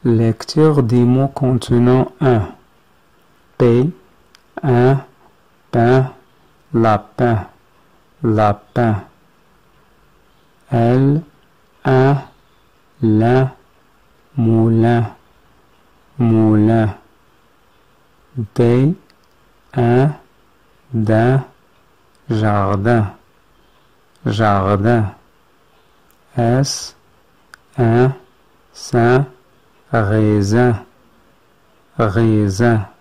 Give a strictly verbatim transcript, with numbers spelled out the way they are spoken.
Lecture des mots contenant un. P, un, pain, lapin, lapin. L, un, lin, moulin, moulin. D, un, d'un, jardin, jardin. S, un, saint, raisin, raisin.